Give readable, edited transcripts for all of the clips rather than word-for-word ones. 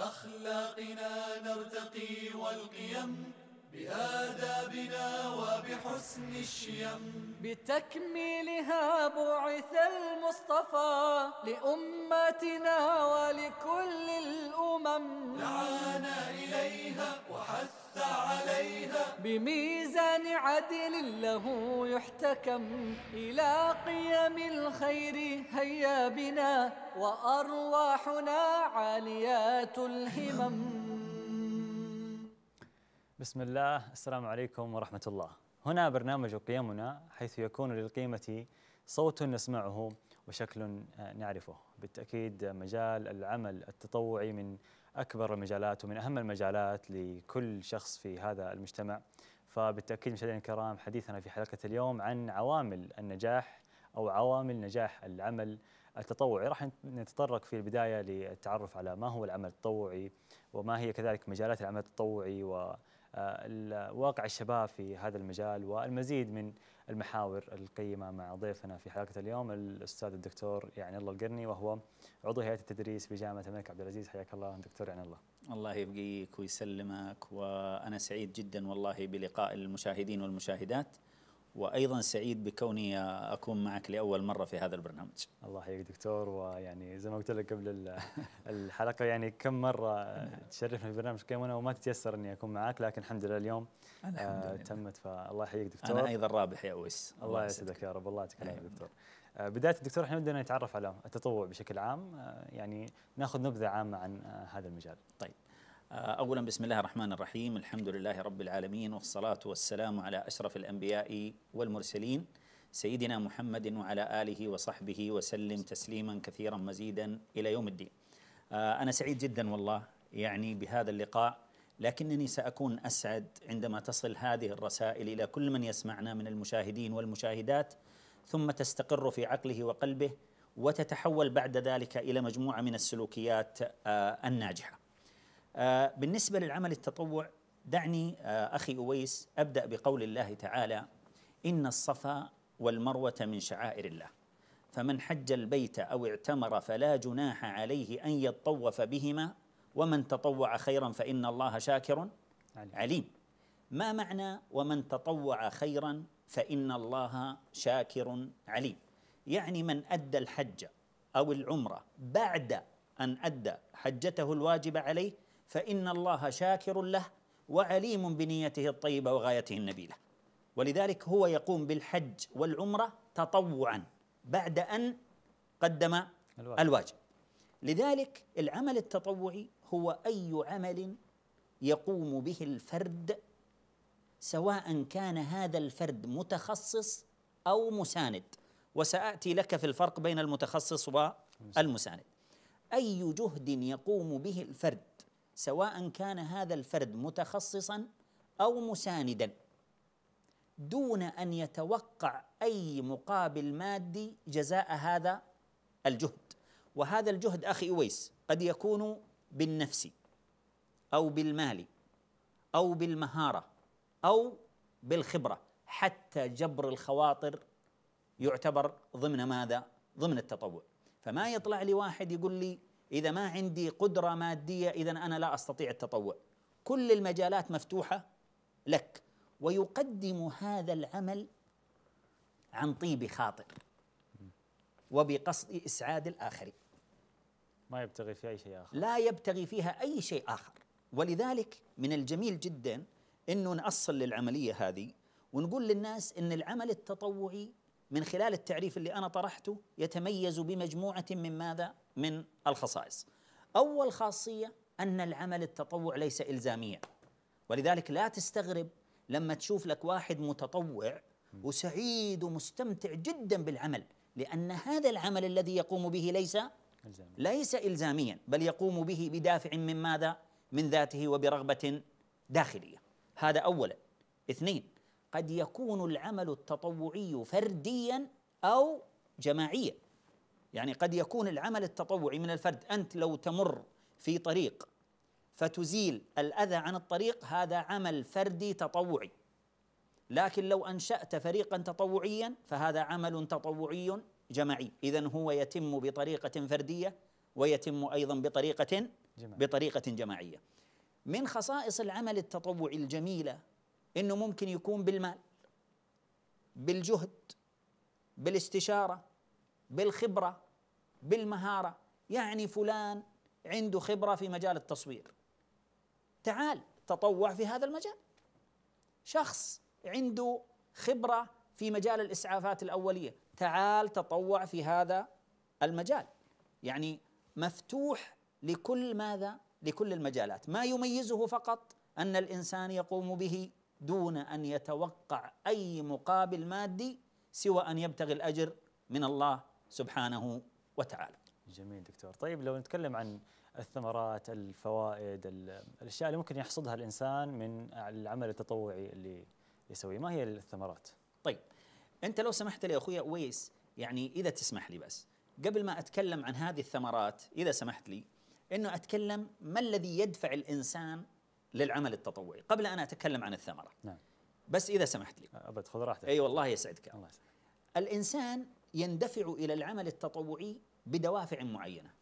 بأخلاقنا نرتقي والقيم، بآدابنا وبحسن الشيم، بتكميلها بعث المصطفى لأمتنا ولكل الأمم، دعانا إليها وحث عليها بميزان عدل له يحتكم، إلى قيم الخير هيا بنا وأرواحنا عاليات الهمم. بسم الله، السلام عليكم ورحمة الله. هنا برنامج قيمنا، حيث يكون للقيمة صوت نسمعه وشكل نعرفه. بالتأكيد مجال العمل التطوعي من أكبر المجالات ومن أهم المجالات لكل شخص في هذا المجتمع. فبالتأكيد مشاهدينا الكرام، حديثنا في حلقة اليوم عن عوامل النجاح أو عوامل نجاح العمل التطوعي. راح نتطرق في البداية للتعرف على ما هو العمل التطوعي وما هي كذلك مجالات العمل التطوعي واقع الشباب في هذا المجال، والمزيد من المحاور القيمة مع ضيفنا في حلقة اليوم الأستاذ الدكتور يعني الله القرني، وهو عضو هيئة التدريس بجامعة الملك عبد العزيز. حياك الله دكتور يعني الله. الله يبقيك ويسلمك، وأنا سعيد جدا والله بلقاء المشاهدين والمشاهدات، وأيضا سعيد بكوني أكون معك لأول مرة في هذا البرنامج. الله يحييك دكتور، ويعني زي ما قلت لك قبل الحلقة يعني كم مرة تشرفنا في برنامج قيمنا وما تتيسر إني أكون معك، لكن الحمد لله اليوم تمت، فالله يحييك دكتور. أنا أيضا رابح يا أويس. الله يسعدك يا رب، الله يعطيك العافية دكتور. بداية الدكتور، احنا بدنا نتعرف على التطوع بشكل عام، يعني ناخذ نبذة عامة عن هذا المجال. طيب، أولا بسم الله الرحمن الرحيم، الحمد لله رب العالمين، والصلاة والسلام على أشرف الأنبياء والمرسلين سيدنا محمد وعلى آله وصحبه وسلم تسليما كثيرا مزيدا إلى يوم الدين. أنا سعيد جدا والله يعني بهذا اللقاء، لكنني سأكون أسعد عندما تصل هذه الرسائل إلى كل من يسمعنا من المشاهدين والمشاهدات، ثم تستقر في عقله وقلبه، وتتحول بعد ذلك إلى مجموعة من السلوكيات الناجحة. بالنسبة للعمل التطوع، دعني أخي أويس أبدأ بقول الله تعالى: إن الصفا والمروة من شعائر الله، فمن حج البيت أو اعتمر فلا جناح عليه أن يطوف بهما، ومن تطوع خيرا فإن الله شاكر عليم. ما معنى ومن تطوع خيرا فإن الله شاكر عليم؟ يعني من أدى الحج أو العمرة بعد أن أدى حجته الواجبة عليه فإن الله شاكر له وعليم بنيته الطيبة وغايته النبيلة، ولذلك هو يقوم بالحج والعمرة تطوعا بعد أن قدم الواجب. لذلك العمل التطوعي هو أي عمل يقوم به الفرد، سواء كان هذا الفرد متخصص أو مساند، وسأتي لك في الفرق بين المتخصص والمساند. أي جهد يقوم به الفرد، سواء كان هذا الفرد متخصصا أو مساندا، دون أن يتوقع أي مقابل مادي جزاء هذا الجهد. وهذا الجهد أخي أويس قد يكون بالنفس أو بالمال أو بالمهارة أو بالخبرة، حتى جبر الخواطر يعتبر ضمن ماذا؟ ضمن التطوع. فما يطلع لي واحد يقول لي إذا ما عندي قدرة مادية إذن أنا لا أستطيع التطوع. كل المجالات مفتوحة لك، ويقدم هذا العمل عن طيب خاطر وبقصد إسعاد الآخرين، ما يبتغي فيها أي شيء آخر، لا يبتغي فيها أي شيء آخر. ولذلك من الجميل جدا أنه نأصل للعملية هذه ونقول للناس أن العمل التطوعي من خلال التعريف اللي أنا طرحته يتميز بمجموعة من ماذا؟ من الخصائص. أول خاصية أن العمل التطوع ليس إلزاميا، ولذلك لا تستغرب لما تشوف لك واحد متطوع وسعيد ومستمتع جدا بالعمل، لأن هذا العمل الذي يقوم به ليس إلزاميا، بل يقوم به بدافع من ماذا؟ من ذاته وبرغبة داخلية. هذا أولا. اثنين، قد يكون العمل التطوعي فرديا أو جماعيا، يعني قد يكون العمل التطوعي من الفرد، أنت لو تمر في طريق فتزيل الأذى عن الطريق، هذا عمل فردي تطوعي. لكن لو أنشأت فريقا تطوعيا فهذا عمل تطوعي جماعي. إذن هو يتم بطريقة فردية ويتم أيضا بطريقة بطريقة جماعية. من خصائص العمل التطوعي الجميلة إنه ممكن يكون بالمال، بالجهد، بالاستشارة، بالخبرة، بالمهارة. يعني فلان عنده خبرة في مجال التصوير، تعال تطوع في هذا المجال. شخص عنده خبرة في مجال الإسعافات الأولية، تعال تطوع في هذا المجال. يعني مفتوح لكل ماذا؟ لكل المجالات. ما يميزه فقط أن الإنسان يقوم به دون أن يتوقع أي مقابل مادي سوى أن يبتغي الأجر من الله سبحانه وتعالى. جميل دكتور. طيب لو نتكلم عن الثمرات، الفوائد، الأشياء اللي ممكن يحصدها الإنسان من العمل التطوعي اللي يسويه، ما هي الثمرات؟ طيب أنت لو سمحت لي أخوي أويس، يعني إذا تسمح لي بس قبل ما أتكلم عن هذه الثمرات، إذا سمحت لي إنه أتكلم ما الذي يدفع الإنسان للعمل التطوعي قبل أن أتكلم عن الثمرة. نعم. بس إذا سمحت لي. أبد، خذ راحتك. أي والله يسعدك. الله يسعدك. الإنسان يندفع إلى العمل التطوعي بدوافع معينة.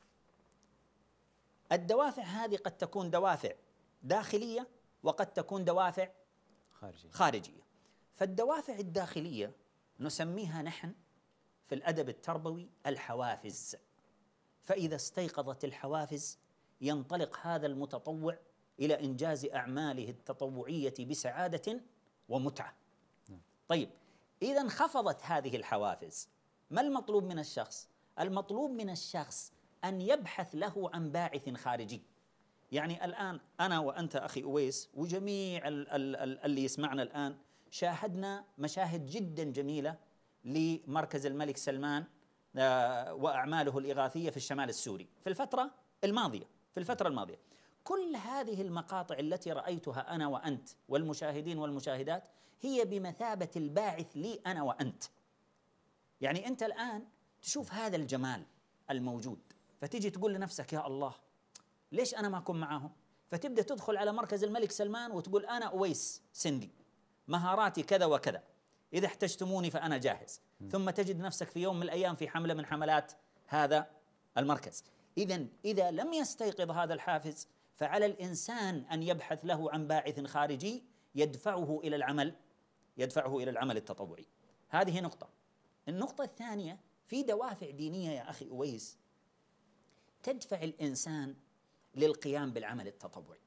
الدوافع هذه قد تكون دوافع داخلية وقد تكون دوافع خارجية. فالدوافع الداخلية نسميها نحن في الأدب التربوي الحوافز. فإذا استيقظت الحوافز ينطلق هذا المتطوع إلى إنجاز أعماله التطوعية بسعادة ومتعة. طيب إذا انخفضت هذه الحوافز، ما المطلوب من الشخص؟ المطلوب من الشخص أن يبحث له عن باعث خارجي. يعني الآن أنا وأنت أخي أويس وجميع اللي يسمعنا الآن شاهدنا مشاهد جدا جميلة لمركز الملك سلمان وأعماله الإغاثية في الشمال السوري في الفترة الماضية. كل هذه المقاطع التي رأيتها أنا وأنت والمشاهدين والمشاهدات هي بمثابة الباعث لي أنا وأنت. يعني أنت الآن تشوف هذا الجمال الموجود فتيجي تقول لنفسك يا الله ليش أنا ما أكون معاهم؟ فتبدأ تدخل على مركز الملك سلمان وتقول أنا أويس سندي، مهاراتي كذا وكذا، إذا احتجتموني فأنا جاهز. ثم تجد نفسك في يوم من الأيام في حملة من حملات هذا المركز. إذا لم يستيقظ هذا الحافز فعلى الإنسان أن يبحث له عن باعث خارجي يدفعه إلى العمل التطوعي. هذه نقطة. النقطة الثانية، في دوافع دينية يا أخي أويس تدفع الإنسان للقيام بالعمل التطوعي.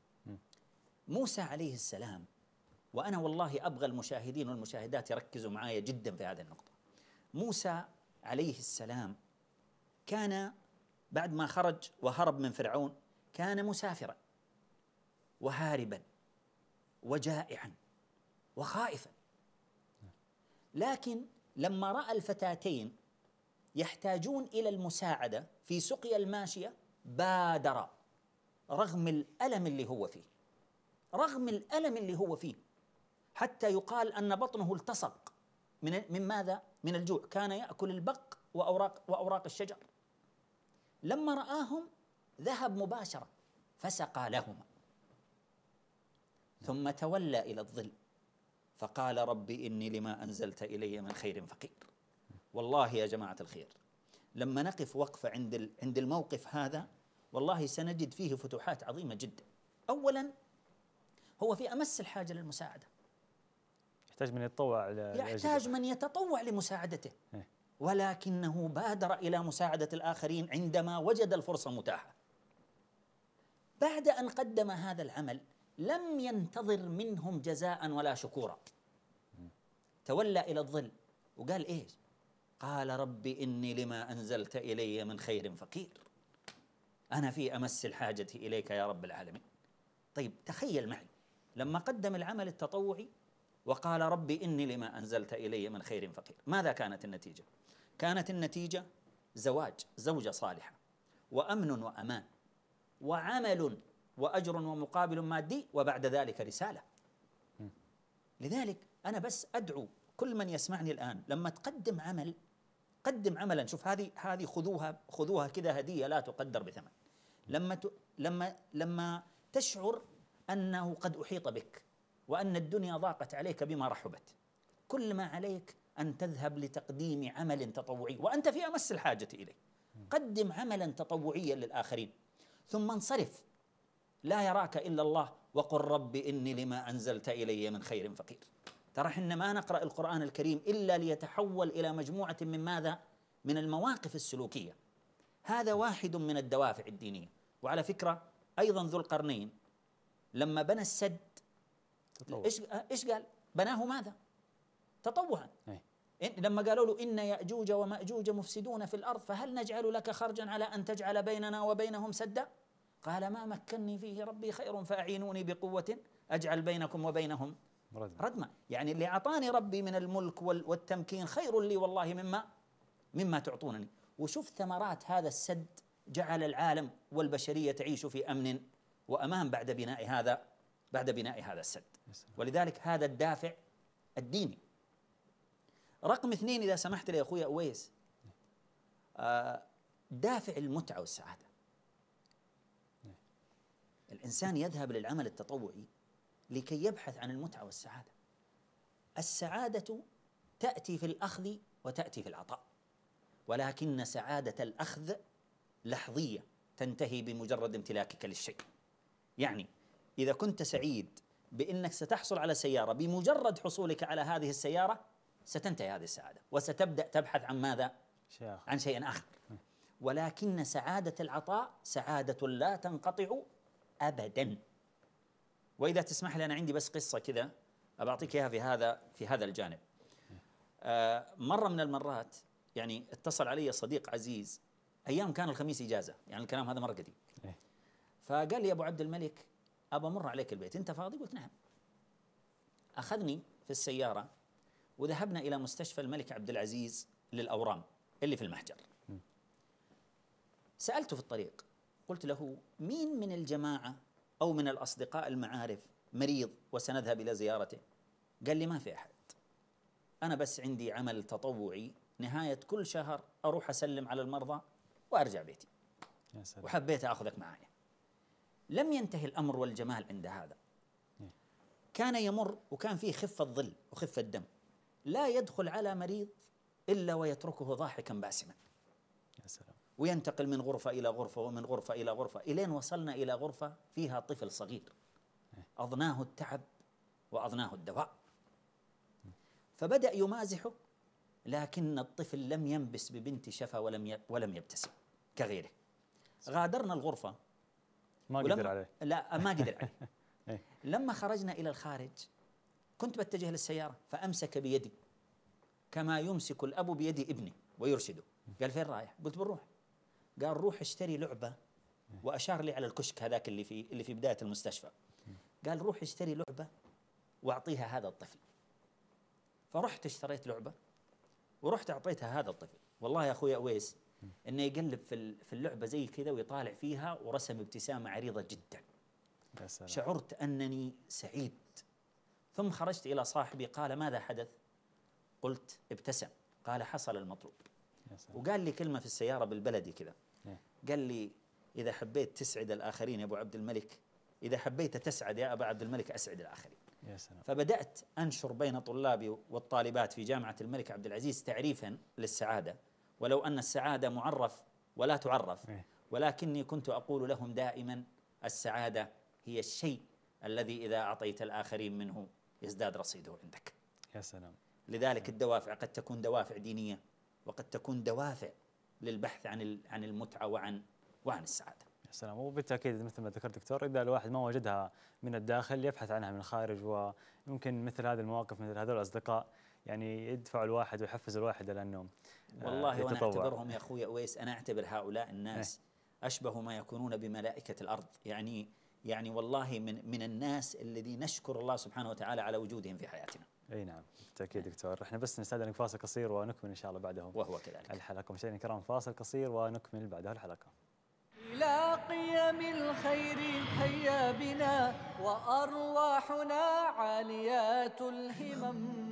موسى عليه السلام، وأنا والله أبغى المشاهدين والمشاهدات يركزوا معايا جدا في هذه النقطة. موسى عليه السلام كان بعد ما خرج وهرب من فرعون كان مسافرا وهاربا وجائعا وخائفا، لكن لما رأى الفتاتين يحتاجون إلى المساعدة في سقيا الماشية بادر رغم الألم اللي هو فيه، حتى يقال أن بطنه التصق من ماذا؟ من الجوع. كان يأكل البق وأوراق الشجر. لما رآهم ذهب مباشرة فسقى لهما، ثم تولى إلى الظل فقال رب إني لما أنزلت إلي من خير فقير. والله يا جماعة الخير لما نقف وقفة عند الموقف هذا والله سنجد فيه فتوحات عظيمة جدا. أولا هو في أمس الحاجة للمساعدة، يحتاج من يتطوع لمساعدته، ولكنه بادر إلى مساعدة الآخرين عندما وجد الفرصة متاحة. بعد أن قدم هذا العمل لم ينتظر منهم جزاء ولا شكورا، تولى إلى الظل وقال إيش؟ قال رب إني لما أنزلت إلي من خير فقير، أنا في أمس الحاجة إليك يا رب العالمين. طيب تخيل معي لما قدم العمل التطوعي وقال رب إني لما أنزلت إلي من خير فقير، ماذا كانت النتيجة؟ كانت النتيجة زوجة صالحة وأمن وأمان وعمل وأجر ومقابل مادي، وبعد ذلك رسالة. لذلك أنا بس أدعو كل من يسمعني الآن لما تقدم عمل قدم عملا. شوف هذه خذوها كذا هدية لا تقدر بثمن. لما تشعر أنه قد أحيط بك وأن الدنيا ضاقت عليك بما رحبت، كل ما عليك أن تذهب لتقديم عمل تطوعي وأنت في أمس الحاجة إليه. قدم عملا تطوعيا للآخرين، ثم انصرف، لا يراك إلا الله، وقل رب إني لما أنزلت إلي من خير فقير. ترى إحنا ما نقرأ القرآن الكريم إلا ليتحول إلى مجموعة من ماذا؟ من المواقف السلوكية. هذا واحد من الدوافع الدينية. وعلى فكرة أيضا ذو القرنين لما بنى السد إيش قال؟ بناه ماذا؟ تطوعا. لما قالوا له إن يأجوج ومأجوج مفسدون في الأرض فهل نجعل لك خرجا على أن تجعل بيننا وبينهم سدا؟ قال ما مكنني فيه ربي خير فأعينوني بقوة أجعل بينكم وبينهم ردما. يعني اللي أعطاني ربي من الملك والتمكين خير لي والله مما تعطونني. وشوف ثمرات هذا السد، جعل العالم والبشرية تعيش في أمن وأمان بعد بناء هذا السد. ولذلك هذا الدافع الديني. رقم 2 إذا سمحت لي يا أخوي أويس، دافع المتعة والسعادة. الإنسان يذهب للعمل التطوعي لكي يبحث عن المتعة والسعادة. السعادة تأتي في الأخذ وتأتي في العطاء، ولكن سعادة الأخذ لحظية تنتهي بمجرد امتلاكك للشيء. يعني إذا كنت سعيد بأنك ستحصل على سيارة، بمجرد حصولك على هذه السيارة ستنتهي هذه السعادة وستبدأ تبحث عن ماذا؟ عن شيء آخر. ولكن سعادة العطاء سعادة لا تنقطع أبدا. وإذا تسمح لي أنا عندي بس قصة كذا أبعطيك إياها في هذا الجانب. مرة من المرات يعني اتصل علي صديق عزيز، أيام كان الخميس إجازة، يعني الكلام هذا مرة قديم. فقال لي أبو عبد الملك أبى أمر عليك البيت، أنت فاضي؟ قلت نعم. أخذني في السيارة وذهبنا إلى مستشفى الملك عبد العزيز للأورام اللي في المحجر. سألته في الطريق، قلت له مين من الجماعة أو من الأصدقاء المعارف مريض وسنذهب إلى زيارته؟ قال لي ما في أحد، أنا بس عندي عمل تطوعي نهاية كل شهر أروح أسلم على المرضى وأرجع بيتي. يا سلام. وحبيت أخذك معايا. لم ينتهي الأمر والجمال عند هذا. كان يمر وكان فيه خفة ظل وخفة دم، لا يدخل على مريض إلا ويتركه ضاحكا باسما. يا سلام. وينتقل من غرفة إلى غرفة ومن غرفة إلى غرفة، إلين وصلنا إلى غرفة فيها طفل صغير أضناه التعب وأضناه الدواء. فبدأ يمازحه، لكن الطفل لم ينبس ببنت شفا ولم يبتسم كغيره. غادرنا الغرفة، ما قدر عليه. لا ما قدر عليه. لما خرجنا إلى الخارج كنت بتجه للسيارة فأمسك بيدي كما يمسك الأب بيد ابنه ويرشده. قال فين رايح؟ قلت بنروح. قال روح اشتري لعبة، وأشار لي على الكشك هذاك اللي في بداية المستشفى. قال روح اشتري لعبة وأعطيها هذا الطفل. فرحت اشتريت لعبة ورحت أعطيتها هذا الطفل. والله يا أخوي أويس إنه يقلب في اللعبة زي كذا ويطالع فيها ورسم ابتسامة عريضة جدا. شعرت أنني سعيد. ثم خرجت إلى صاحبي، قال ماذا حدث؟ قلت ابتسم. قال حصل المطلوب. وقال لي كلمة في السيارة بالبلدي كذا، قال لي إذا حبيت تسعد الآخرين يا أبو عبد الملك، إذا حبيت تسعد يا أبا عبد الملك أسعد الآخرين. يا سلام. فبدأت أنشر بين طلابي والطالبات في جامعة الملك عبد العزيز تعريفا للسعادة، ولو أن السعادة معرف ولا تعرف، ولكني كنت أقول لهم دائما السعادة هي الشيء الذي إذا أعطيت الآخرين منه يزداد رصيده عندك. يا سلام. لذلك الدوافع قد تكون دوافع دينية، وقد تكون دوافع للبحث عن المتعة وعن السعادة. يا سلام. وبالتأكيد مثل ما ذكرت دكتور، إذا الواحد ما وجدها من الداخل يبحث عنها من الخارج، ويمكن مثل هذه المواقف مثل هذول الأصدقاء يعني يدفع الواحد ويحفز الواحد إلى أنه والله وأنا أعتبرهم يا أخوي أويس، أنا أعتبر هؤلاء الناس أشبه ما يكونون بملائكة الأرض. يعني والله من الناس الذي نشكر الله سبحانه وتعالى على وجودهم في حياتنا. اي نعم بالتاكيد دكتور. احنا بس نستأذنك فاصل قصير ونكمل ان شاء الله بعده وهو كذلك الحلقه. مشاهدينا الكرام فاصل قصير ونكمل بعدها الحلقه. إلى قيم الخير هيا بنا وأرواحنا عاليات الهمم.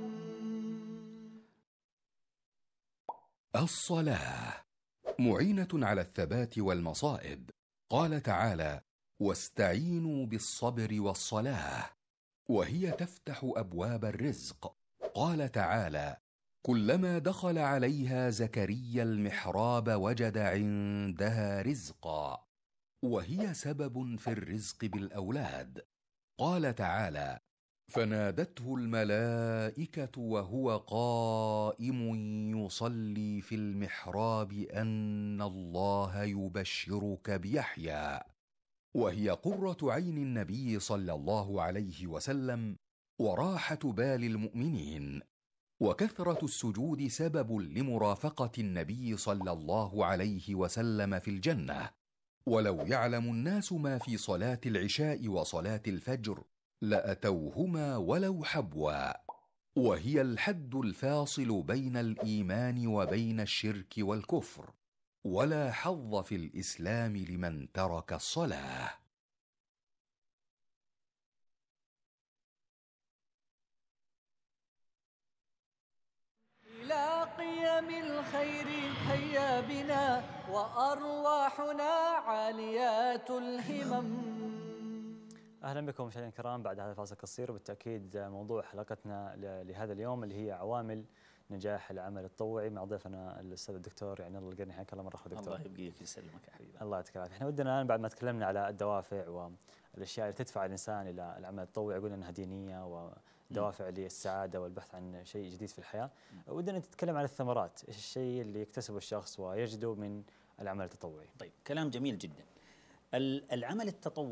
الصلاة معينة على الثبات والمصائب. قال تعالى: واستعينوا بالصبر والصلاة، وهي تفتح أبواب الرزق. قال تعالى: كلما دخل عليها زكريا المحراب وجد عندها رزقا. وهي سبب في الرزق بالأولاد. قال تعالى: فنادته الملائكة وهو قائم يصلي في المحراب أن الله يبشرك بيحيى، وهي قرة عين النبي صلى الله عليه وسلم وراحة بال المؤمنين. وكثرة السجود سبب لمرافقة النبي صلى الله عليه وسلم في الجنة. ولو يعلم الناس ما في صلاة العشاء وصلاة الفجر لأتوهما ولو حبوا، وهي الحد الفاصل بين الإيمان وبين الشرك والكفر، ولا حظ في الإسلام لمن ترك الصلاة. إلى قيم الخير هيا بنا وأرواحنا عاليات الهمم. أهلا بكم مشاهدينا الكرام بعد هذا الفاصل القصير. وبالتأكيد موضوع حلقتنا لهذا اليوم اللي هي عوامل نجاح العمل التطوعي مع ضيفنا الأستاذ الدكتور يعني الله القرني. حياك الله مرة أخرى دكتور. الله يبقيك ويسلمك يا حبيبي. الله يعطيك العافية. احنا ودنا الآن بعد ما تكلمنا على الدوافع والأشياء اللي تدفع الإنسان إلى العمل التطوعي، قلنا أنها دينية ودوافع للسعادة والبحث عن شيء جديد في الحياة، ودنا نتكلم عن الثمرات، إيش الشيء اللي يكتسبه الشخص ويجده من العمل التطوعي. طيب كلام جميل جدا. العمل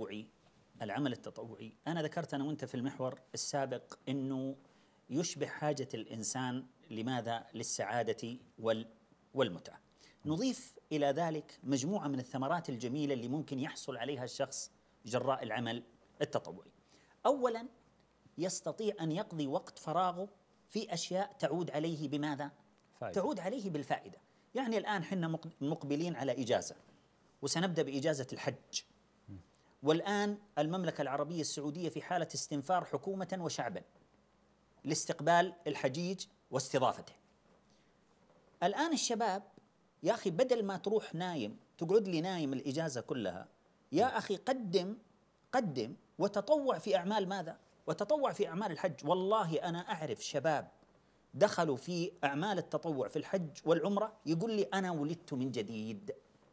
التطوعي أنا ذكرت أنا وأنت في المحور السابق أنه يشبه حاجة الإنسان لماذا؟ للسعادة والمتعة. نضيف إلى ذلك مجموعة من الثمرات الجميلة اللي ممكن يحصل عليها الشخص جراء العمل التطوعي. أولا يستطيع أن يقضي وقت فراغه في أشياء تعود عليه بماذا؟ فائدة. تعود عليه بالفائدة. يعني الآن حنا مقبلين على إجازة، وسنبدأ بإجازة الحج، والآن المملكة العربية السعودية في حالة استنفار حكومة وشعبا لاستقبال الحجيج واستضافته. الآن الشباب يا أخي بدل ما تروح نايم تقعد لي نايم الإجازة كلها، يا أخي قدم وتطوع في أعمال ماذا؟ وتطوع في أعمال الحج. والله أنا أعرف شباب دخلوا في أعمال التطوع في الحج والعمرة يقول لي أنا ولدت من جديد.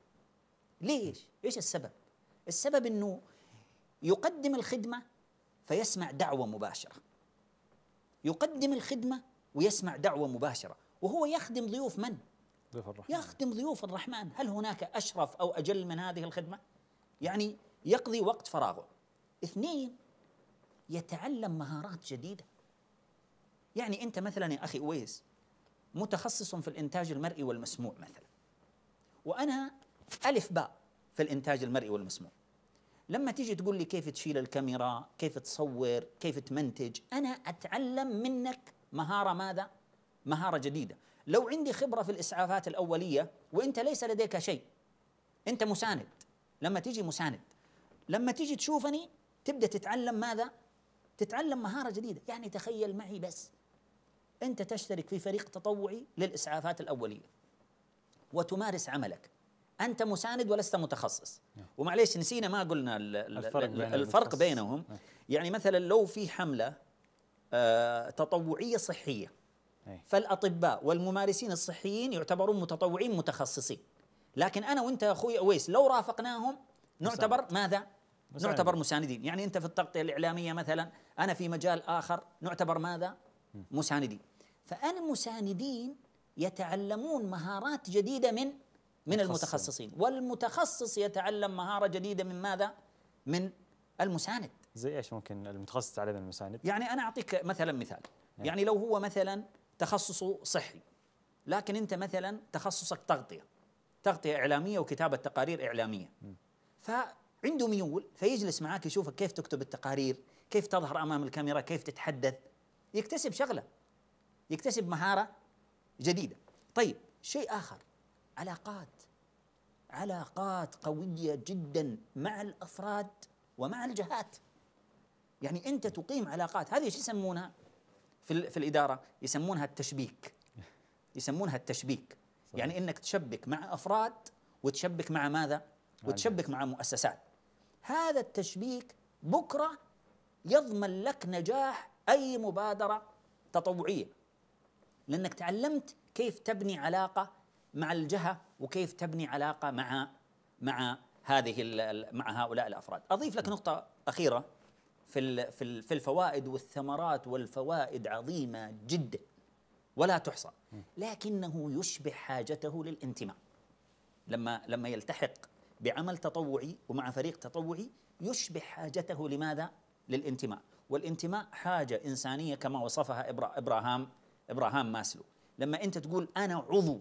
ليش؟ إيش السبب؟ السبب أنه يقدم الخدمة فيسمع دعوة مباشرة، يقدم الخدمة ويسمع دعوة مباشرة، وهو يخدم ضيوف من؟ ضيوف الرحمن. يخدم ضيوف الرحمن. هل هناك أشرف أو أجل من هذه الخدمة؟ يعني يقضي وقت فراغه. اثنين، يتعلم مهارات جديدة. يعني أنت مثلا يا أخي أويس متخصص في الإنتاج المرئي والمسموع مثلا، وأنا ألف باء في الإنتاج المرئي والمسموع. لما تيجي تقول لي كيف تشيل الكاميرا، كيف تصور، كيف تمنتج، أنا أتعلم منك مهارة ماذا؟ مهارة جديدة. لو عندي خبرة في الإسعافات الأولية وأنت ليس لديك شيء، أنت مساند، لما تيجي مساند، لما تيجي تشوفني تبدأ تتعلم ماذا؟ تتعلم مهارة جديدة. يعني تخيل معي بس، أنت تشترك في فريق تطوعي للإسعافات الأولية وتمارس عملك، أنت مساند ولست متخصص. ومعليش نسينا ما قلنا الفرق بينهم. يعني مثلا لو في حملة تطوعية صحية، فالأطباء والممارسين الصحيين يعتبرون متطوعين متخصصين، لكن أنا وأنت يا أخوي أويس لو رافقناهم نعتبر ماذا؟ نعتبر مساندين. يعني أنت في التغطية الإعلامية مثلا، أنا في مجال آخر، نعتبر ماذا؟ مساندين. فالمساندين يتعلمون مهارات جديدة من المتخصصين، والمتخصص يتعلم مهارة جديدة من ماذا؟ من المساند. زي ايش ممكن المتخصص يتعلم من المساند؟ يعني أنا أعطيك مثال. يعني لو هو مثلا تخصصه صحي، لكن أنت مثلا تخصصك تغطية إعلامية وكتابة تقارير إعلامية، فعنده ميول فيجلس معاك يشوفك كيف تكتب التقارير، كيف تظهر أمام الكاميرا، كيف تتحدث، يكتسب شغلة، يكتسب مهارة جديدة. طيب شيء آخر، علاقات قوية جدا مع الأفراد ومع الجهات. يعني أنت تقيم علاقات، هذه ايش يسمونها في الإدارة؟ يسمونها التشبيك. يعني أنك تشبك مع أفراد وتشبك مع ماذا؟ وتشبك مع مؤسسات. هذا التشبيك بكرة يضمن لك نجاح أي مبادرة تطوعية، لأنك تعلمت كيف تبني علاقة مع الجهة وكيف تبني علاقة مع هذه مع هؤلاء الافراد. اضيف لك نقطه اخيره في الفوائد والثمرات، والفوائد عظيمه جدا ولا تحصى، لكنه يشبع حاجته للانتماء. لما يلتحق بعمل تطوعي ومع فريق تطوعي يشبع حاجته لماذا؟ للانتماء. والانتماء حاجة إنسانية كما وصفها إبراهام ماسلو. لما أنت تقول أنا عضو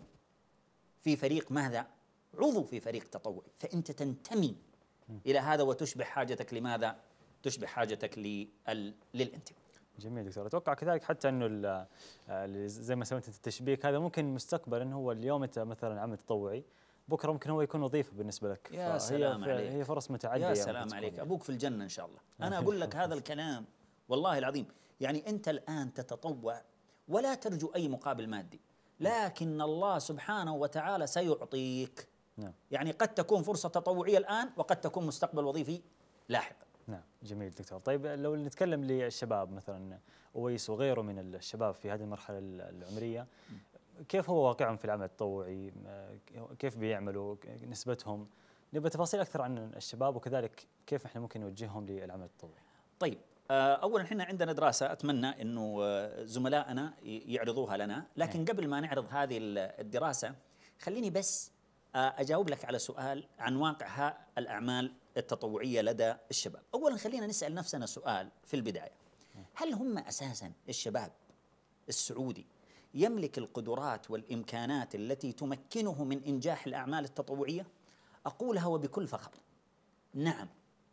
في فريق ماذا؟ عضو في فريق تطوعي، فأنت تنتمي إلى هذا وتشبع حاجتك لماذا؟ تشبع حاجتك للانتماء. جميل دكتور. اتوقع كذلك حتى انه زي ما سويت التشبيك هذا ممكن مستقبلا، هو اليوم انت مثلا عمل تطوعي، بكره ممكن هو يكون وظيفه بالنسبه لك. يا سلام عليك، هي فرص متعدده. يا سلام عليك، ابوك في الجنه ان شاء الله. انا اقول لك هذا الكلام والله العظيم، يعني انت الان تتطوع ولا ترجو اي مقابل مادي، لكن الله سبحانه وتعالى سيعطيك. نعم. يعني قد تكون فرصه تطوعيه الان وقد تكون مستقبل وظيفي لاحقا. نعم جميل دكتور. طيب لو نتكلم للشباب مثلا أويس وغيره من الشباب في هذه المرحلة العمرية، كيف هو واقعهم في العمل التطوعي؟ كيف بيعملوا؟ نسبتهم؟ نبغى تفاصيل أكثر عن الشباب، وكذلك كيف احنا ممكن نوجههم للعمل التطوعي. طيب أولا احنا عندنا دراسة أتمنى أنه زملائنا يعرضوها لنا، لكن قبل ما نعرض هذه الدراسة خليني بس أجاوب لك على سؤال عن واقع الأعمال التطوعية لدى الشباب. أولا خلينا نسأل نفسنا سؤال في البداية، هل هم أساسا الشباب السعودي يملك القدرات والإمكانات التي تمكنه من إنجاح الأعمال التطوعية؟ أقولها وبكل فخر، نعم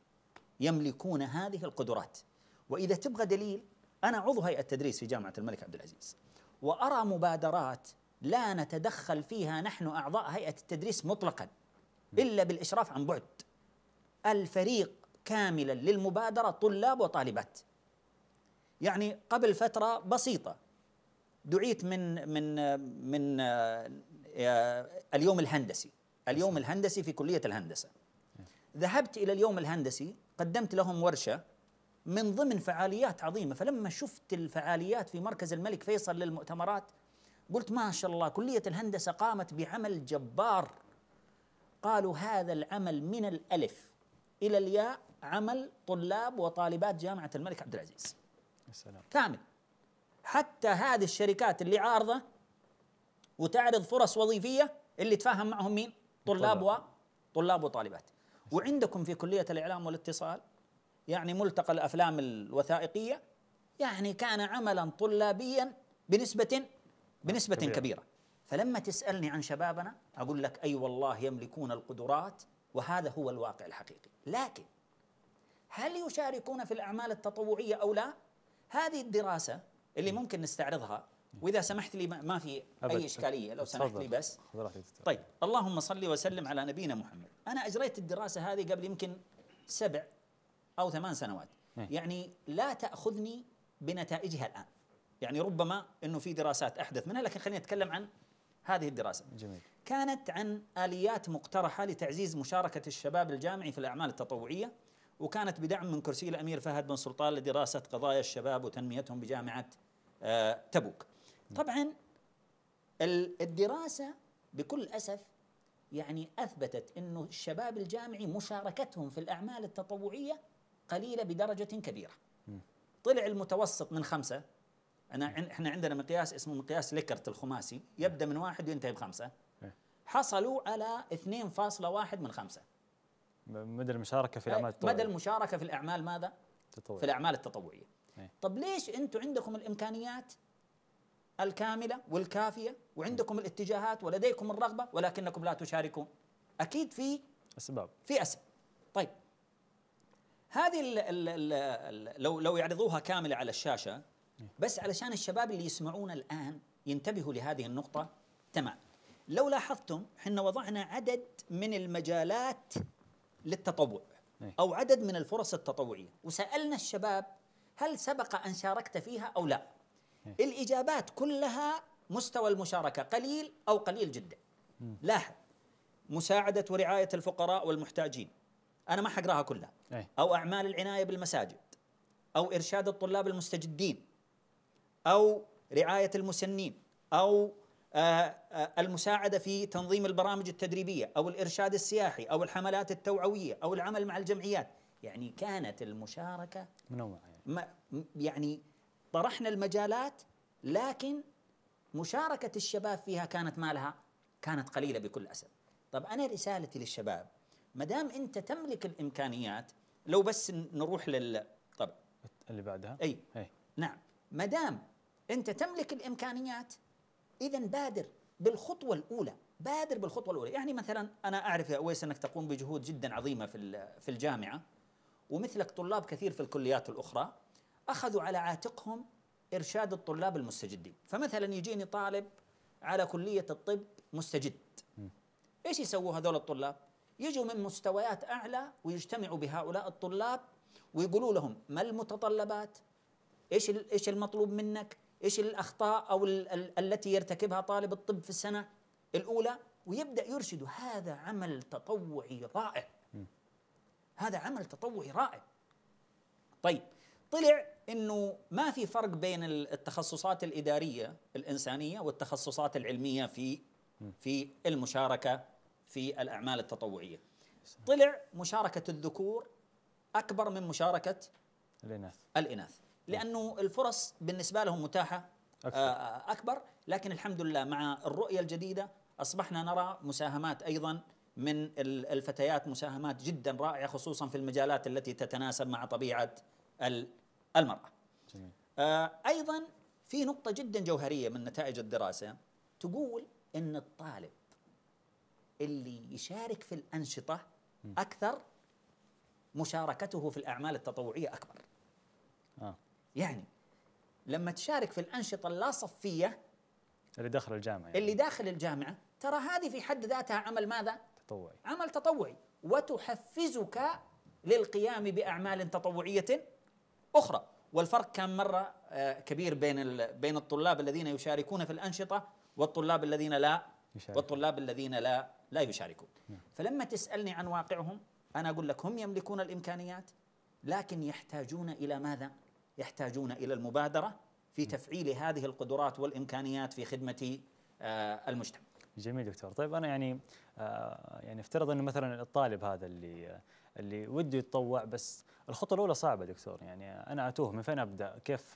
يملكون هذه القدرات. وإذا تبغى دليل، أنا عضو هيئة تدريس في جامعة الملك عبد العزيز، وأرى مبادرات لا نتدخل فيها نحن أعضاء هيئة التدريس مطلقا إلا بالإشراف عن بعد. الفريق كاملا للمبادرة طلاب وطالبات. يعني قبل فترة بسيطة دعيت من اليوم الهندسي في كلية الهندسة. ذهبت إلى اليوم الهندسي، قدمت لهم ورشة من ضمن فعاليات عظيمة. فلما شفت الفعاليات في مركز الملك فيصل للمؤتمرات قلت ما شاء الله، كلية الهندسة قامت بعمل جبار. قالوا هذا العمل من الألف إلى الياء عمل طلاب وطالبات جامعة الملك عبد العزيز. السلام. كامل. حتى هذه الشركات اللي عارضة وتعرض فرص وظيفية اللي تفاهم معهم مين؟ طلاب وطالبات. وعندكم في كلية الإعلام والاتصال يعني ملتقى الأفلام الوثائقية يعني كان عملا طلابيا بنسبة كبيرة. فلما تسألني عن شبابنا أقول لك أي والله يملكون القدرات، وهذا هو الواقع الحقيقي. لكن هل يشاركون في الأعمال التطوعية أو لا؟ هذه الدراسة اللي ممكن نستعرضها، وإذا سمحت لي ما في أي إشكالية لو سمحت لي بس. طيب اللهم صل وسلم على نبينا محمد. أنا أجريت الدراسة هذه قبل يمكن 7 أو 8 سنوات، يعني لا تأخذني بنتائجها الآن، يعني ربما أنه في دراسات أحدث منها، لكن خليني أتكلم عن هذه الدراسة. جميل. كانت عن آليات مقترحة لتعزيز مشاركة الشباب الجامعي في الأعمال التطوعية، وكانت بدعم من كرسي الأمير فهد بن سلطان لدراسة قضايا الشباب وتنميتهم بجامعة تبوك. طبعا الدراسة بكل أسف يعني أثبتت أنه الشباب الجامعي مشاركتهم في الأعمال التطوعية قليلة بدرجة كبيرة. طلع المتوسط من 5. احنا عندنا مقياس اسمه مقياس ليكرت الخماسي، يبدأ من 1 وينتهي ب5. حصلوا على 2.1 من 5 مدى المشاركة في الأعمال التطوعية. مدى المشاركة في الأعمال ماذا؟ في الأعمال التطوعية. طب ليش أنتم عندكم الإمكانيات الكاملة والكافية وعندكم الاتجاهات ولديكم الرغبة ولكنكم لا تشاركون؟ أكيد في أسباب. طيب هذه لو يعرضوها كاملة على الشاشة بس علشان الشباب اللي يسمعون الآن ينتبهوا لهذه النقطة تمام. لو لاحظتم حنا وضعنا عدد من المجالات للتطوع أو عدد من الفرص التطوعية، وسألنا الشباب هل سبق أن شاركت فيها أو لا؟ الإجابات كلها مستوى المشاركة قليل أو قليل جدا. لاحظ، مساعدة ورعاية الفقراء والمحتاجين، أنا ما حقراها كلها، أو أعمال العناية بالمساجد، أو إرشاد الطلاب المستجدين، أو رعاية المسنين، أو المساعدة في تنظيم البرامج التدريبية أو الإرشاد السياحي أو الحملات التوعوية أو العمل مع الجمعيات. يعني كانت المشاركة منوعة يعني طرحنا المجالات، لكن مشاركة الشباب فيها كانت مالها كانت قليلة بكل أسف. طب أنا رسالتي للشباب، ما دام أنت تملك الإمكانيات، لو بس نروح طب اللي بعدها أي نعم، ما دام أنت تملك الإمكانيات إذا بادر بالخطوة الأولى، بادر بالخطوة الأولى. يعني مثلا أنا أعرف يا أويس أنك تقوم بجهود جدا عظيمة في الجامعة، ومثلك طلاب كثير في الكليات الأخرى أخذوا على عاتقهم إرشاد الطلاب المستجدين. فمثلا يجيني طالب على كلية الطب مستجد، إيش يسووا هذول الطلاب؟ يجوا من مستويات أعلى ويجتمعوا بهؤلاء الطلاب ويقولوا لهم ما المتطلبات، إيش المطلوب منك، إيش الأخطاء أو التي يرتكبها طالب الطب في السنة الأولى، ويبدأ يرشد. هذا عمل تطوعي رائع، هذا عمل تطوعي رائع. طيب طلع إنه ما في فرق بين التخصصات الإدارية الإنسانية والتخصصات العلمية في المشاركة في الأعمال التطوعية. طلع مشاركة الذكور أكبر من مشاركة الإناث، لأنه الفرص بالنسبة لهم متاحة أكبر. لكن الحمد لله مع الرؤية الجديدة أصبحنا نرى مساهمات أيضا من الفتيات، مساهمات جدا رائعة خصوصا في المجالات التي تتناسب مع طبيعة المرأة. أيضا في نقطة جدا جوهرية من نتائج الدراسة تقول إن الطالب اللي يشارك في الأنشطة أكثر مشاركته في الأعمال التطوعية أكبر. يعني لما تشارك في الأنشطة اللا صفية اللي داخل الجامعة، يعني اللي داخل الجامعة، ترى هذه في حد ذاتها عمل ماذا؟ تطوعي، عمل تطوعي، وتحفزك للقيام بأعمال تطوعية أخرى. والفرق كان مرة كبير بين الطلاب الذين يشاركون في الأنشطة والطلاب الذين لا يشاركون. فلما تسألني عن واقعهم أنا أقول لك هم يملكون الإمكانيات، لكن يحتاجون إلى ماذا؟ يحتاجون إلى المبادرة في تفعيل هذه القدرات والإمكانيات في خدمة المجتمع. جميل دكتور. طيب أنا يعني افترض أنه مثلا الطالب هذا اللي وده يتطوع، بس الخطوة الأولى صعبة دكتور، يعني أنا أتوه من فين أبدأ،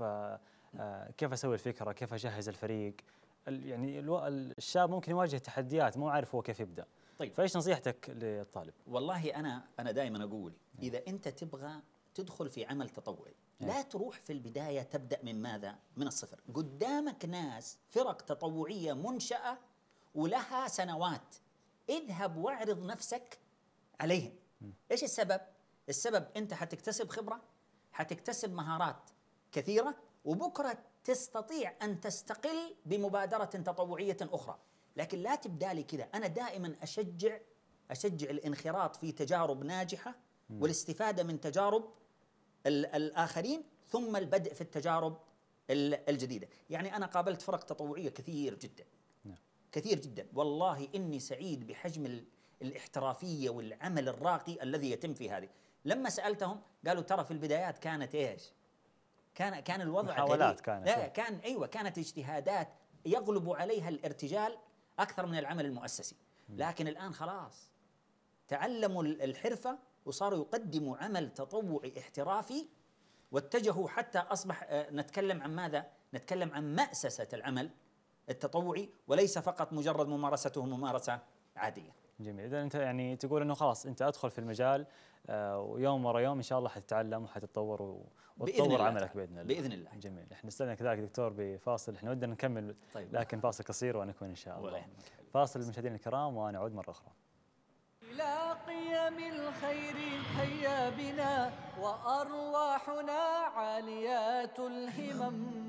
كيف أسوي الفكرة، كيف أجهز الفريق. يعني الشاب ممكن يواجه تحديات، مو عارف هو كيف يبدأ. طيب فإيش نصيحتك للطالب؟ والله أنا دائما أقول إذا أنت تبغى تدخل في عمل تطوعي لا تروح في البداية تبدأ من ماذا؟ من الصفر. قدامك ناس فرق تطوعية منشأة ولها سنوات، اذهب واعرض نفسك عليهم. إيش السبب؟ السبب أنت حتكتسب خبرة، حتكتسب مهارات كثيرة، وبكرة تستطيع أن تستقل بمبادرة تطوعية أخرى. لكن لا تبدأ لي كذا. أنا دائما أشجع الانخراط في تجارب ناجحة والاستفادة من تجارب الآخرين، ثم البدء في التجارب الجديدة. يعني أنا قابلت فرق تطوعية كثير جدا، كثير جدا، والله إني سعيد بحجم الاحترافية والعمل الراقي الذي يتم في هذه. لما سألتهم قالوا ترى في البدايات كانت إيش؟ كان الوضع محاولات، كانت اجتهادات يغلب عليها الارتجال أكثر من العمل المؤسسي. لكن الآن خلاص تعلموا الحرفة وصاروا يقدموا عمل تطوعي احترافي، واتجهوا حتى أصبح نتكلم عن ماذا؟ نتكلم عن مأسسة العمل التطوعي، وليس فقط مجرد ممارسته ممارسة عادية. جميل. إذا أنت يعني تقول أنه خلاص أنت أدخل في المجال ويوم ورا يوم إن شاء الله حتتعلم وحتتطور وتطور عملك بإذن الله. جميل. إحنا نستأذنك كذلك دكتور بفاصل، إحنا ودنا نكمل طيب. لكن فاصل قصير ونكون إن شاء الله. فاصل المشاهدين الكرام ونعود مرة أخرى. إلى قيم الخير هيا بنا وأرواحنا عاليات الهمم.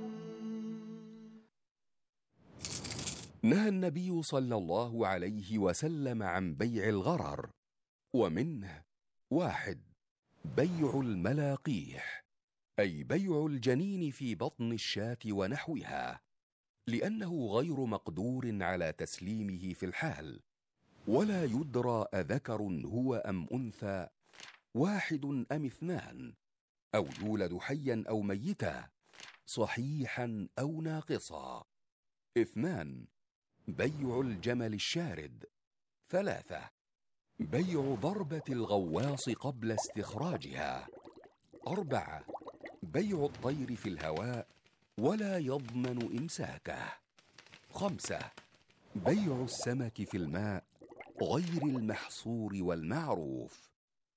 نهى النبي صلى الله عليه وسلم عن بيع الغرر، ومنه: 1. بيع الملاقيح، أي بيع الجنين في بطن الشاة ونحوها، لأنه غير مقدور على تسليمه في الحال، ولا يدرى أذكر هو أم أنثى، 1 أم 2، أو يولد حيا أو ميتا، صحيحا أو ناقصا. 2. بيع الجمل الشارد. 3. بيع ضربة الغواص قبل استخراجها. 4. بيع الطير في الهواء ولا يضمن إمساكه. 5. بيع السمك في الماء غير المحصور والمعروف.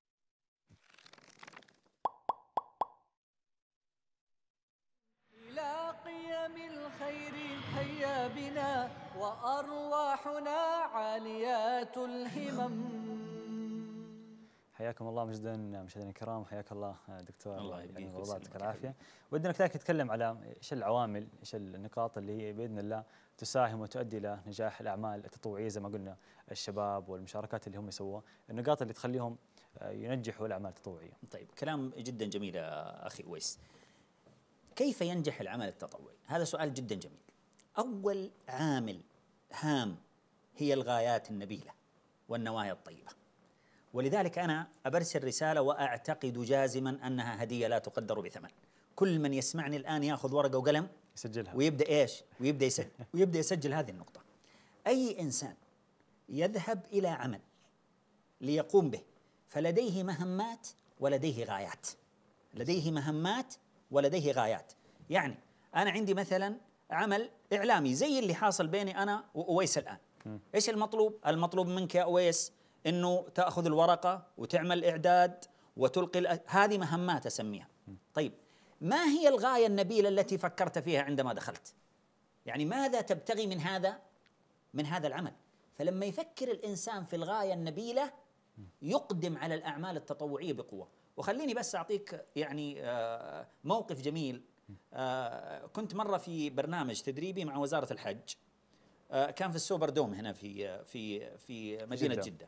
إلى قيم الخير هيا بنا وأرواحنا عاليات الهمم. حياكم الله مشاهدينا الكرام، حياك الله دكتور. الله يبقيك الله يعطيك العافيه. ودنا كذلك نتكلم على ايش العوامل، ايش النقاط اللي هي باذن الله تساهم وتؤدي الى نجاح الاعمال التطوعيه زي ما قلنا، الشباب والمشاركات اللي هم يسووها، النقاط اللي تخليهم ينجحوا الاعمال التطوعيه. طيب، كلام جدا جميل يا اخي اويس. كيف ينجح العمل التطوعي؟ هذا سؤال جدا جميل. اول عامل هام هي الغايات النبيله والنوايا الطيبه. ولذلك أنا أبرسل رسالة وأعتقد جازما أنها هدية لا تقدر بثمن. كل من يسمعني الآن يأخذ ورقة وقلم يسجلها ويبدأ إيش؟ ويبدأ يسجل هذه النقطة. أي إنسان يذهب إلى عمل ليقوم به فلديه مهمات ولديه غايات. لديه مهمات ولديه غايات. يعني أنا عندي مثلا عمل إعلامي زي اللي حاصل بيني أنا وأويس الآن. إيش المطلوب؟ المطلوب منك يا أويس إنه تأخذ الورقة وتعمل إعداد وتلقي هذه مهمات أسميها. طيب، ما هي الغاية النبيلة التي فكرت فيها عندما دخلت؟ يعني ماذا تبتغي من هذا العمل؟ فلما يفكر الإنسان في الغاية النبيلة يقدم على الأعمال التطوعية بقوة. وخليني بس أعطيك يعني موقف جميل. كنت مرة في برنامج تدريبي مع وزارة الحج، كان في السوبر دوم هنا في مدينة جدة.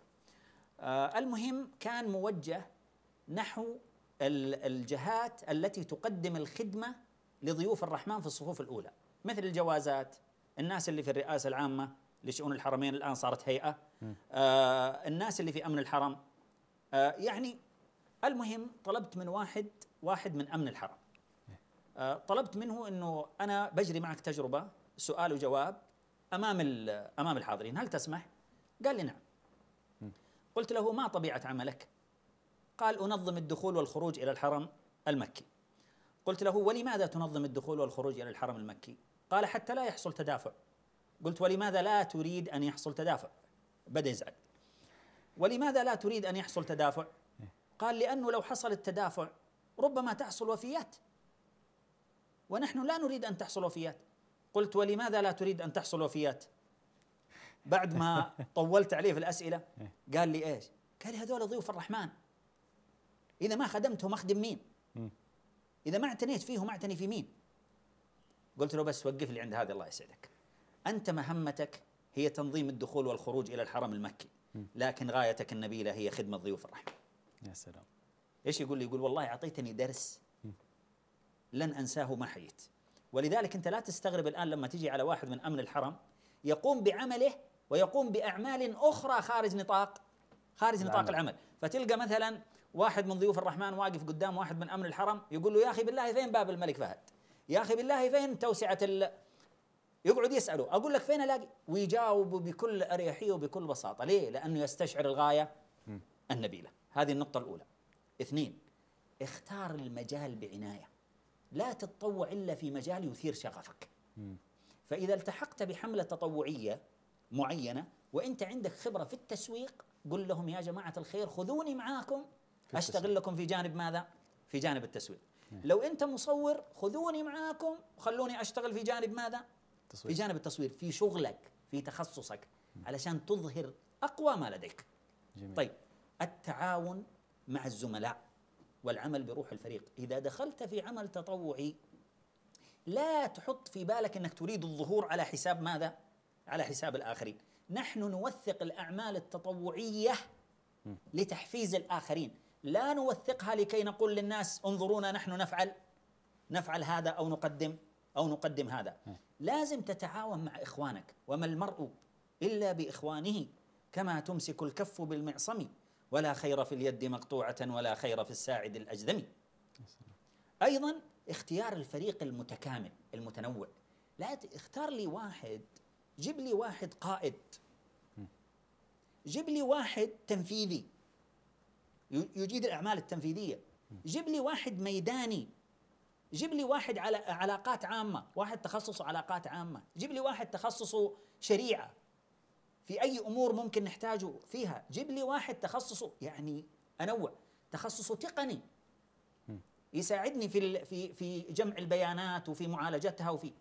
المهم كان موجه نحو الجهات التي تقدم الخدمة لضيوف الرحمن في الصفوف الأولى، مثل الجوازات، الناس اللي في الرئاسة العامة لشؤون الحرمين الآن صارت هيئة، الناس اللي في أمن الحرم. يعني المهم طلبت من واحد من أمن الحرم، طلبت منه أنه أنا بجري معك تجربة سؤال وجواب أمام الحاضرين، هل تسمح؟ قال لي نعم. قلت له ما طبيعة عملك؟ قال أنظم الدخول والخروج إلى الحرم المكي. قلت له ولماذا تنظم الدخول والخروج إلى الحرم المكي؟ قال حتى لا يحصل تدافع. قلت ولماذا لا تريد أن يحصل تدافع؟ بدأ يزعل. ولماذا لا تريد أن يحصل تدافع؟ قال لأنه لو حصل التدافع ربما تحصل وفيات، ونحن لا نريد أن تحصل وفيات. قلت ولماذا لا تريد أن تحصل وفيات؟ بعد ما طولت عليه في الأسئلة قال لي إيش؟ قال لي هذول ضيوف الرحمن، إذا ما خدمتهم أخدم مين؟ إذا ما اعتنيت فيهم أعتني في مين؟ قلت له بس وقف لي عند هذا الله يسعدك. أنت مهمتك هي تنظيم الدخول والخروج إلى الحرم المكي، لكن غايتك النبيلة هي خدمة ضيوف الرحمن. يا سلام. إيش يقول لي؟ يقول والله أعطيتني درس لن أنساه ما حييت. ولذلك أنت لا تستغرب الآن لما تجي على واحد من أمن الحرم يقوم بعمله ويقوم بأعمال أخرى خارج نطاق العمل. فتلقى مثلا واحد من ضيوف الرحمن واقف قدام واحد من أمن الحرم يقول له يا أخي بالله فين باب الملك فهد؟ يا أخي بالله فين توسعة يقعد يسأله، أقول لك فين ألاقي؟ ويجاوب بكل أريحية وبكل بساطة. ليه؟ لأنه يستشعر الغاية النبيلة. هذه النقطة الأولى. 2، اختار المجال بعناية، لا تتطوع إلا في مجال يثير شغفك. فإذا التحقت بحملة تطوعية معينة وأنت عندك خبرة في التسويق، قل لهم يا جماعة الخير خذوني معاكم أشتغل لكم في جانب ماذا؟ في جانب التسويق. لو أنت مصور خذوني معاكم وخلوني أشتغل في جانب ماذا؟ في جانب التصوير، في شغلك، في تخصصك، علشان تظهر أقوى ما لديك. جميل. طيب، التعاون مع الزملاء والعمل بروح الفريق. إذا دخلت في عمل تطوعي لا تحط في بالك أنك تريد الظهور على حساب ماذا؟ على حساب الآخرين. نحن نوثق الأعمال التطوعية لتحفيز الآخرين، لا نوثقها لكي نقول للناس انظرونا نحن نفعل هذا أو نقدم هذا. لازم تتعاون مع إخوانك، وما المرء إلا بإخوانه كما تمسك الكف بالمعصم ولا خير في اليد مقطوعة ولا خير في الساعد الأجدم. أيضا اختيار الفريق المتكامل المتنوع. لا اختار لي واحد جيب لي واحد قائد، جيب لي واحد تنفيذي يجيد الأعمال التنفيذية، جيب لي واحد ميداني، جيب لي واحد على علاقات عامة، واحد تخصصه علاقات عامة، جيب لي واحد تخصصه شريعة في أي أمور ممكن نحتاجه فيها، جيب لي واحد تخصصه يعني أنوع، تخصصه تقني يساعدني في جمع البيانات وفي معالجتها وفي.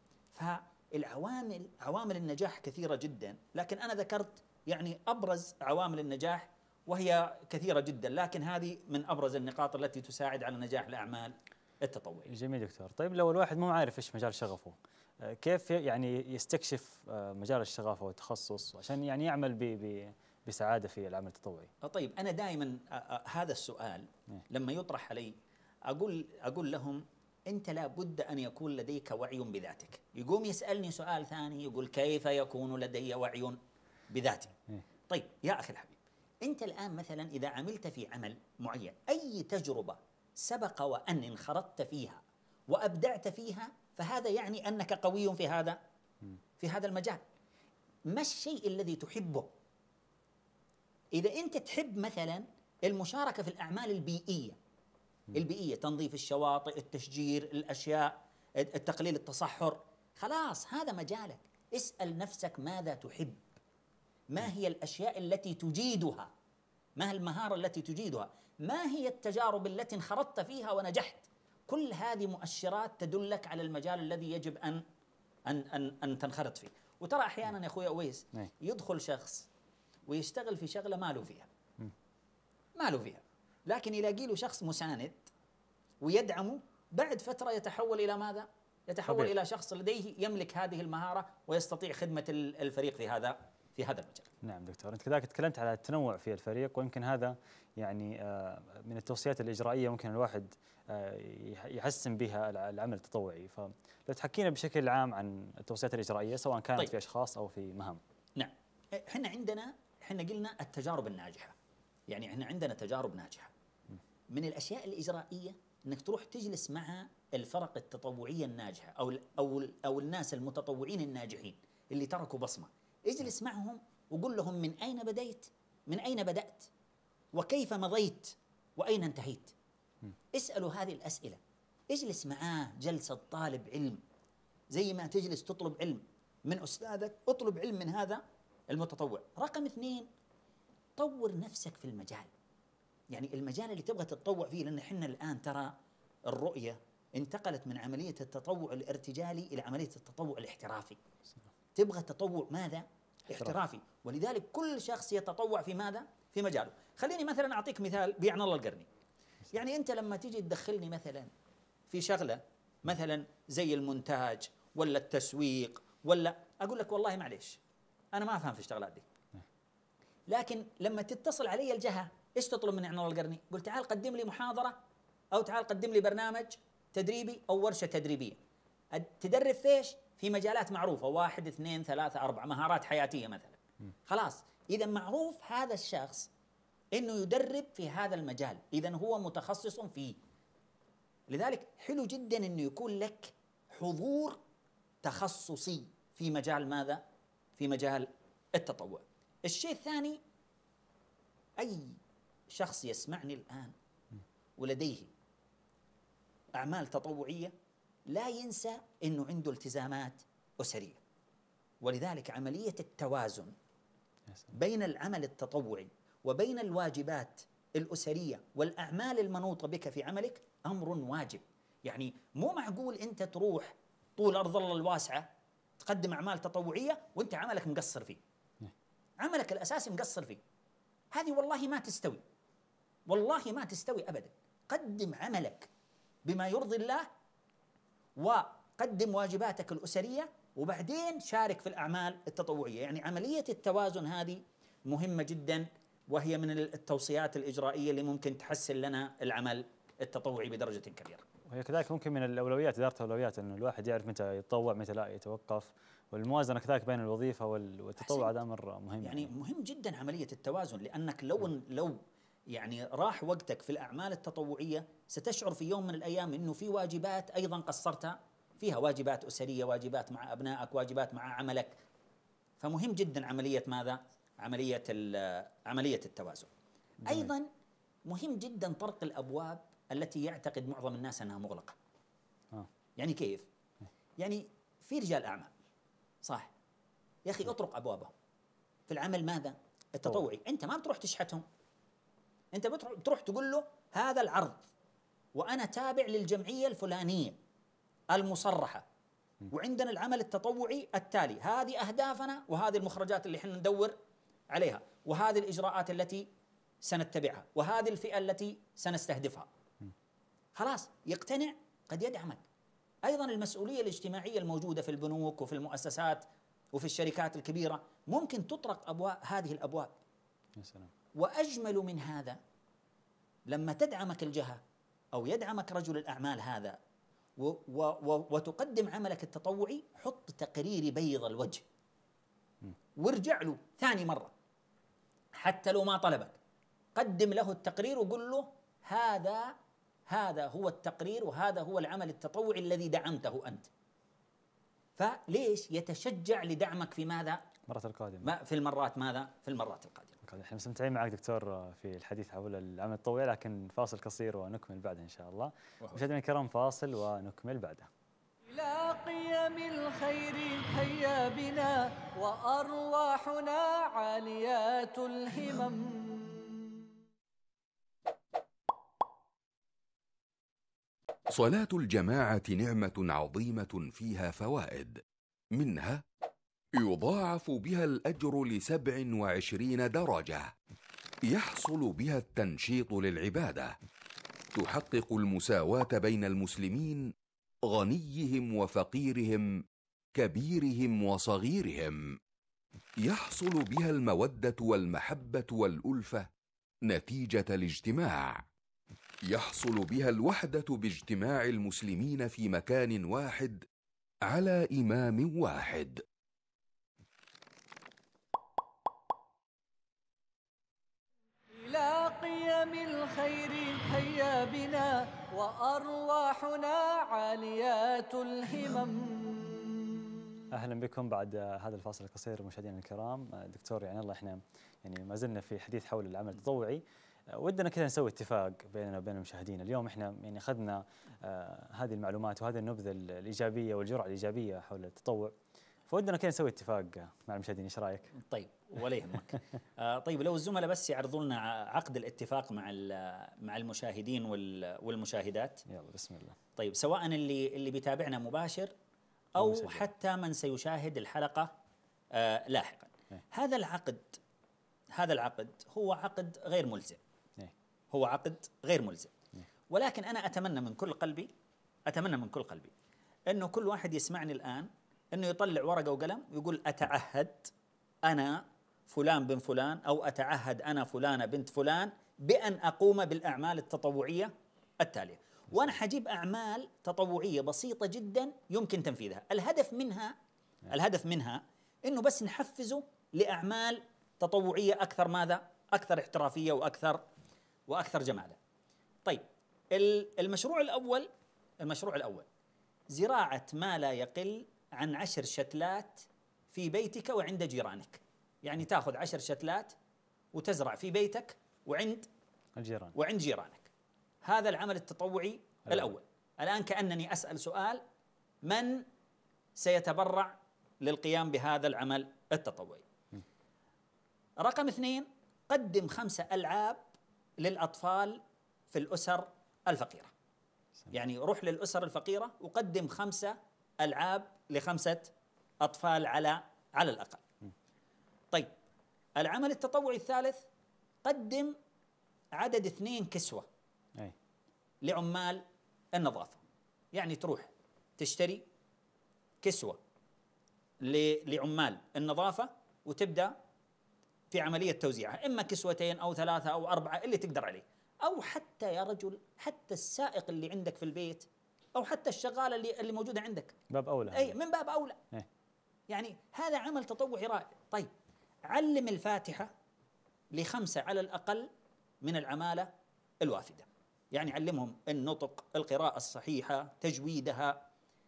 فالعوامل، عوامل النجاح كثيرة جدا، لكن أنا ذكرت يعني أبرز عوامل النجاح وهي كثيرة جدا، لكن هذه من أبرز النقاط التي تساعد على نجاح الأعمال التطوعية. جميل دكتور. طيب لو الواحد مو عارف ايش مجال شغفه، كيف يعني يستكشف مجال الشغف او التخصص عشان يعني يعمل بسعادة في العمل التطوعي؟ طيب أنا دائما هذا السؤال لما يطرح علي أقول لهم أنت لا بد أن يكون لديك وعي بذاتك. يقوم يسألني سؤال ثاني يقول كيف يكون لدي وعي بذاتي؟ طيب يا أخي الحبيب، أنت الآن مثلا إذا عملت في عمل معين، أي تجربة سبق وأن انخرطت فيها وأبدعت فيها، فهذا يعني أنك قوي في هذا المجال. ما الشيء الذي تحبه؟ إذا أنت تحب مثلا المشاركة في الأعمال البيئية، تنظيف الشواطئ، التشجير، الأشياء، التقليل التصحر، خلاص هذا مجالك. اسأل نفسك ماذا تحب، ما هي الأشياء التي تجيدها، ما هي المهارة التي تجيدها، ما هي التجارب التي انخرطت فيها ونجحت. كل هذه مؤشرات تدلك على المجال الذي يجب أن تنخرط فيه. وترى أحيانا يا أخوي أويس يدخل شخص ويشتغل في شغلة ما له فيها، لكن يلاقي له شخص مساند ويدعمه، بعد فترة يتحول إلى ماذا؟ يتحول طبيعي. إلى شخص لديه يملك هذه المهارة ويستطيع خدمة الفريق في هذا المجال. نعم دكتور، أنت كذلك تكلمت على التنوع في الفريق، ويمكن هذا يعني من التوصيات الإجرائية ممكن الواحد يحسن بها العمل التطوعي. فلو تحكينا بشكل عام عن التوصيات الإجرائية سواء كانت طيب. في أشخاص أو في مهام. نعم، احنا قلنا التجارب الناجحة، يعني احنا عندنا تجارب ناجحة. من الأشياء الإجرائية أنك تروح تجلس مع الفرق التطوعية الناجحة أو الناس المتطوعين الناجحين اللي تركوا بصمة. اجلس معهم وقول لهم من أين بدأت وكيف مضيت وأين انتهيت. اسألوا هذه الأسئلة. اجلس معاه جلسة طالب علم، زي ما تجلس تطلب علم من أستاذك، اطلب علم من هذا المتطوع. رقم 2، طور نفسك في المجال، يعني المجال اللي تبغى تتطوع فيه، لأن احنا الآن ترى الرؤية انتقلت من عملية التطوع الارتجالي إلى عملية التطوع الاحترافي. تبغى تطوع ماذا؟ احترافي. ولذلك كل شخص يتطوع في ماذا؟ في مجاله. خليني مثلا أعطيك مثال بيعنا الله القرني. يعني أنت لما تيجي تدخلني مثلا في شغلة مثلا زي المونتاج ولا التسويق، ولا أقول لك والله معليش أنا ما أفهم في الشغلات دي، لكن لما تتصل علي الجهة إيش تطلب من عنا الله القرني؟ قل تعال قدم لي محاضرة، أو تعال قدم لي برنامج تدريبي أو ورشة تدريبية تدرب فيش في مجالات معروفة، 1 2 3 4 مهارات حياتية مثلا. خلاص إذا معروف هذا الشخص إنه يدرب في هذا المجال، إذا هو متخصص فيه. لذلك حلو جدا إنه يكون لك حضور تخصصي في مجال ماذا؟ في مجال التطوع. الشيء الثاني، أي شخص يسمعني الآن ولديه أعمال تطوعية لا ينسى أنه عنده التزامات أسرية، ولذلك عملية التوازن بين العمل التطوعي وبين الواجبات الأسرية والأعمال المنوطة بك في عملك أمر واجب. يعني مو معقول أنت تروح طول أرض الله الواسعة تقدم أعمال تطوعية وأنت عملك مقصر فيه، عملك الأساسي مقصر فيه. هذه والله ما تستوي، والله ما تستوي أبدا. قدم عملك بما يرضي الله، وقدم واجباتك الأسرية، وبعدين شارك في الأعمال التطوعية. يعني عملية التوازن هذه مهمة جدا، وهي من التوصيات الإجرائية اللي ممكن تحسن لنا العمل التطوعي بدرجة كبيرة. وهي كذلك ممكن من الأولويات، إدارة الأولويات، أنه الواحد يعرف متى يتطوع متى لا يتوقف، والموازنة كذلك بين الوظيفة والتطوع هذا أمر مهم. يعني مهم جدا عملية التوازن، لأنك لو يعني راح وقتك في الأعمال التطوعية ستشعر في يوم من الأيام أنه في واجبات أيضا قصرت فيها، واجبات أسرية، واجبات مع أبنائك، واجبات مع عملك. فمهم جدا عملية ماذا؟ عملية التوازن. أيضا مهم جدا طرق الأبواب التي يعتقد معظم الناس أنها مغلقة. يعني كيف؟ يعني في رجال أعمال صح، يا أخي اطرق أبوابهم في العمل ماذا؟ التطوعي. أنت ما بتروح تشحتهم، أنت بتروح تقول له هذا العرض وأنا تابع للجمعية الفلانية المصرحة، وعندنا العمل التطوعي التالي، هذه أهدافنا وهذه المخرجات اللي احنا ندور عليها، وهذه الإجراءات التي سنتبعها، وهذه الفئة التي سنستهدفها. خلاص يقتنع، قد يدعمك. أيضا المسؤولية الاجتماعية الموجودة في البنوك وفي المؤسسات وفي الشركات الكبيرة ممكن تطرق أبواب، هذه الأبواب. يا سلام. وأجمل من هذا لما تدعمك الجهة أو يدعمك رجل الأعمال هذا وتقدم عملك التطوعي، حط تقرير بيض الوجه وارجع له ثاني مرة حتى لو ما طلبك، قدم له التقرير وقل له هذا هو التقرير وهذا هو العمل التطوعي الذي دعمته أنت. فليش؟ يتشجع لدعمك في ماذا؟ المرة القادمة. في المرات ماذا؟ في المرات القادمة. احنا مستمتعين معك دكتور في الحديث حول العمل التطوعي، لكن فاصل قصير ونكمل بعده إن شاء الله. مشاهدينا الكرام فاصل ونكمل بعده. إلى قيم الخير هيا بنا وأرواحنا عاليات الهمم. صلاة الجماعة نعمة عظيمة فيها فوائد، منها يضاعف بها الأجر ل27 درجة، يحصل بها التنشيط للعبادة، تحقق المساواة بين المسلمين، غنيهم وفقيرهم، كبيرهم وصغيرهم، يحصل بها المودة والمحبة والألفة نتيجة الاجتماع، يحصل بها الوحدة باجتماع المسلمين في مكان واحد على إمام واحد. إلى قيم الخير هيا بنا وأرواحنا عاليات الهمم. اهلا بكم بعد هذا الفاصل القصير مشاهدينا الكرام. دكتور يعني الله احنا يعني ما زلنا في حديث حول العمل التطوعي. ودنا كذا نسوي اتفاق بيننا وبين المشاهدين. اليوم احنا يعني اخذنا هذه المعلومات وهذه النبذه الايجابيه والجرعه الايجابيه حول التطوع، فودنا كذا نسوي اتفاق مع المشاهدين. ايش رايك؟ طيب ولا يهمك. طيب لو الزملاء بس يعرضوا لنا عقد الاتفاق مع المشاهدين والمشاهدات. يلا بسم الله. طيب سواء اللي بيتابعنا مباشر او حتى من سيشاهد الحلقه لاحقا. هذا العقد هو عقد غير ملزم. هو عقد غير ملزم. ولكن انا اتمنى من كل قلبي انه كل واحد يسمعني الان انه يطلع ورقه وقلم ويقول اتعهد انا فلان بن فلان او اتعهد انا فلانه بنت فلان بان اقوم بالاعمال التطوعيه التاليه. وانا حجيب اعمال تطوعيه بسيطه جدا يمكن تنفيذها. الهدف منها انه بس نحفزه لاعمال تطوعيه اكثر ماذا؟ اكثر احترافيه واكثر جمالا. طيب المشروع الاول زراعه ما لا يقل عن 10 شتلات في بيتك وعند جيرانك. يعني تاخذ 10 شتلات وتزرع في بيتك وعند جيرانك. هذا العمل التطوعي الأول. الآن كأنني أسأل سؤال: من سيتبرع للقيام بهذا العمل التطوعي؟ رقم 2: قدم 5 ألعاب للأطفال في الأسر الفقيرة. يعني روح للأسر الفقيرة وقدم 5 ألعاب ل5 أطفال على الأقل. طيب العمل التطوعي الثالث: قدم عدد 2 كسوة لعمال النظافة. يعني تروح تشتري كسوة لعمال النظافة وتبدأ في عملية توزيعها، إما 2 أو 3 أو 4 اللي تقدر عليه، أو حتى يا رجل حتى السائق اللي عندك في البيت أو حتى الشغالة اللي موجودة عندك، باب أولى. أي من باب أولى. يعني هذا عمل تطوعي رائع. طيب علم الفاتحة ل5 على الأقل من العمالة الوافدة. يعني علمهم النطق، القراءة الصحيحة، تجويدها،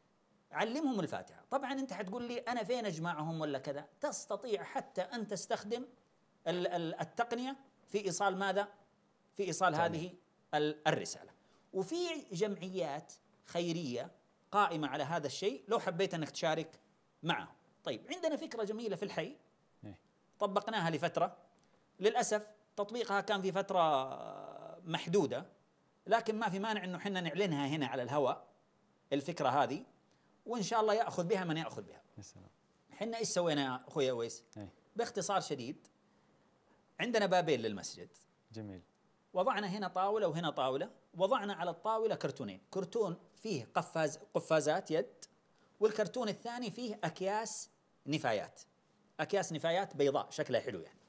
علمهم الفاتحة. طبعا أنت حتقول لي أنا فين أجمعهم ولا كذا، تستطيع حتى أن تستخدم التقنية في إيصال ماذا؟ في إيصال هذه الرسالة. وفي جمعيات خيرية قائمة على هذا الشيء لو حبيت أنك تشارك معهم. طيب عندنا فكرة جميلة في الحي طبقناها لفترة، للأسف تطبيقها كان في فترة محدودة، لكن ما في مانع أنه حنا نعلنها هنا على الهواء الفكرة هذه، وإن شاء الله يأخذ بها من يأخذ بها. حنا إيش سوينا يا أخوي أويس؟ باختصار شديد، عندنا بابين للمسجد. جميل. وضعنا هنا طاولة وهنا طاولة، وضعنا على الطاولة كرتونين، كرتون فيه قفازات يد، والكرتون الثاني فيه أكياس نفايات، أكياس نفايات بيضاء شكلها حلو يعني.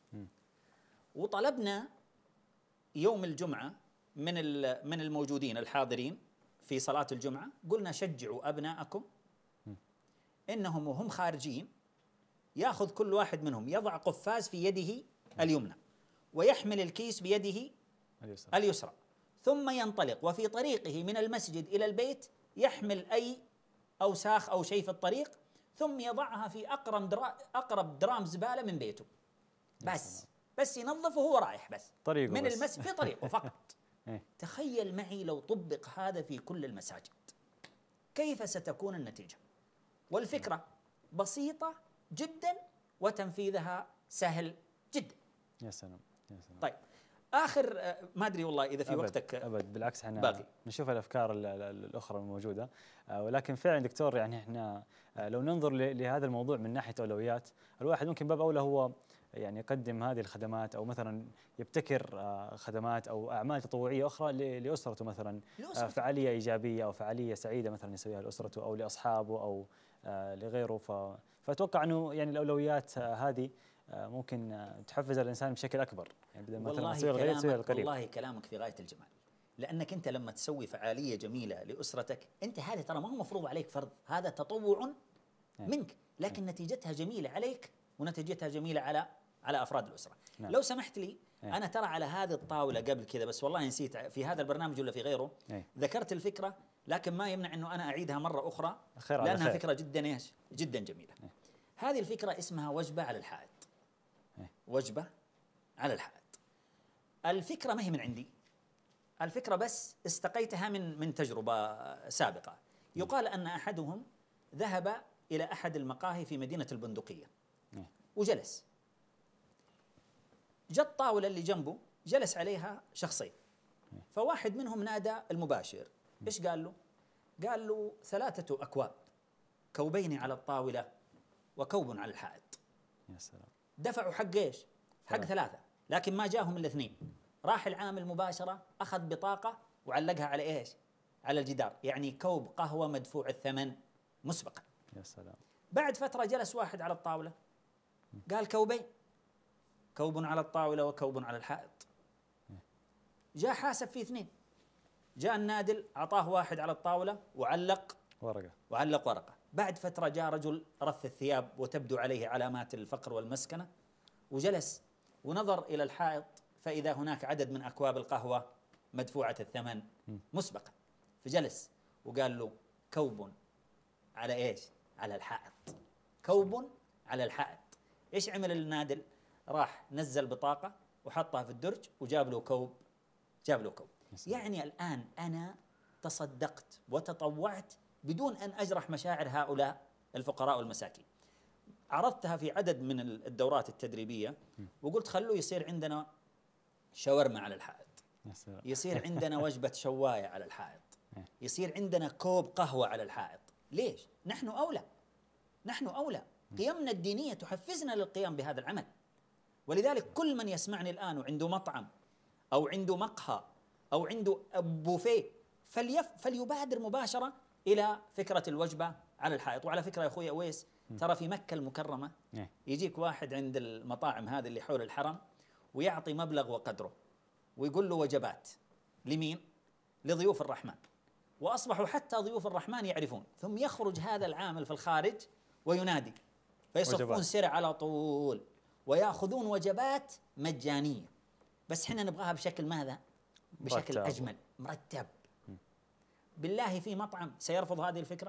وطلبنا يوم الجمعة من الموجودين الحاضرين في صلاة الجمعة، قلنا شجعوا أبناءكم إنهم وهم خارجين يأخذ كل واحد منهم يضع قفاز في يده اليمنى ويحمل الكيس بيده اليسرى، ثم ينطلق وفي طريقه من المسجد إلى البيت يحمل أي أوساخ أو شيء في الطريق، ثم يضعها في أقرب درام زبالة من بيته، بس ينظفه وهو رايح بس طريقه من بس. المسجد في طريقه فقط. تخيل معي لو طبق هذا في كل المساجد كيف ستكون النتيجة؟ والفكرة بسيطة جدا وتنفيذها سهل جدا. يا سلام يا سلام. طيب آخر ما أدري والله إذا في وقتك أبد بالعكس احنا باقي نشوف الأفكار الأخرى الموجودة، ولكن فعلا دكتور يعني احنا لو ننظر لهذا الموضوع من ناحية أولويات، الواحد ممكن باب أولى هو يعني يقدم هذه الخدمات أو مثلا يبتكر خدمات أو أعمال تطوعية أخرى لأسرته، مثلا فعالية إيجابية أو فعالية سعيدة مثلا يسويها لأسرته أو لأصحابه أو لغيره. فأتوقع أنه يعني الأولويات هذه ممكن تحفز الإنسان بشكل أكبر، يعني بدل مثلا تسوي الغريب تسوي القريب. والله كلامك في غاية الجمال، لأنك أنت لما تسوي فعالية جميلة لأسرتك، أنت هذا ترى ما هو مفروض عليك فرض، هذا تطوع منك، لكن نتيجتها جميلة عليك ونتيجتها جميلة على أفراد الأسرة. لو سمحت لي أنا ترى على هذه الطاولة قبل كذا، بس والله نسيت في هذا البرنامج ولا في غيره ذكرت الفكرة، لكن ما يمنع أنه أنا أعيدها مرة أخرى لأنها فكرة جدا جدا جميلة. هذه الفكرة اسمها وجبة على الحائط. وجبة على الحائط. الفكرة ما هي من عندي، الفكرة بس استقيتها من تجربة سابقة. يقال أن أحدهم ذهب إلى أحد المقاهي في مدينة البندقية وجلس، جت الطاولة اللي جنبه جلس عليها شخصين، فواحد منهم نادى المباشر، إيش قال له؟ قال له 3 أكواب، كوبين على الطاولة وكوب على الحائط. يا سلام. دفعوا حق إيش؟ حق 3، لكن ما جاهم الاثنين. راح العامل مباشرة أخذ بطاقة وعلقها على إيش؟ على الجدار، يعني كوب قهوة مدفوع الثمن مسبقا. يا سلام. بعد فترة جلس واحد على الطاولة قال كوبين، كوب على الطاولة وكوب على الحائط. جاء حاسب فيه 2، جاء النادل أعطاه واحد على الطاولة وعلق ورقة. بعد فترة جاء رجل رث الثياب وتبدو عليه علامات الفقر والمسكنة، وجلس ونظر إلى الحائط فإذا هناك عدد من أكواب القهوة مدفوعة الثمن مسبقا، فجلس وقال له كوب على إيش؟ على الحائط، كوب على الحائط. إيش عمل النادل؟ راح نزل بطاقة وحطها في الدرج وجاب له كوب، يعني الآن أنا تصدقت وتطوعت بدون أن أجرح مشاعر هؤلاء الفقراء والمساكين. عرضتها في عدد من الدورات التدريبية وقلت خلوه يصير عندنا شاورما على الحائط، يصير عندنا وجبة شواية على الحائط، يصير عندنا كوب قهوة على الحائط. ليش؟ نحن أولى، قيمنا الدينية تحفزنا للقيام بهذا العمل. ولذلك كل من يسمعني الآن وعنده مطعم أو عنده مقهى أو عنده بوفيه فليبادر مباشرة إلى فكرة الوجبة على الحائط. وعلى فكرة يا أخوي أويس، ترى في مكة المكرمة يجيك واحد عند المطاعم هذه اللي حول الحرم ويعطي مبلغ وقدره ويقول له وجبات لمين؟ لضيوف الرحمن، وأصبحوا حتى ضيوف الرحمن يعرفون. ثم يخرج هذا العامل في الخارج وينادي فيصفون سرع على طول ويأخذون وجبات مجانية، بس حنا نبغاها بشكل ماذا؟ بشكل أجمل، مرتب. بالله في مطعم سيرفض هذه الفكرة؟